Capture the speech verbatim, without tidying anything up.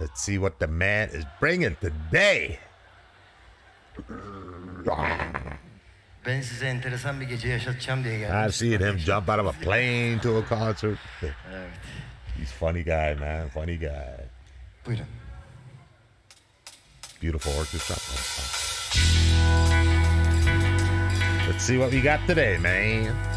Let's see what the man is bringing today. Ben size enteresan bir gece yaşatacağım diye geldim. I've seen him jump out of a plane to a concert. Evet. He's a funny guy, man. Funny guy. Buyurun. Beautiful orchestra. Let's see what we got today, man.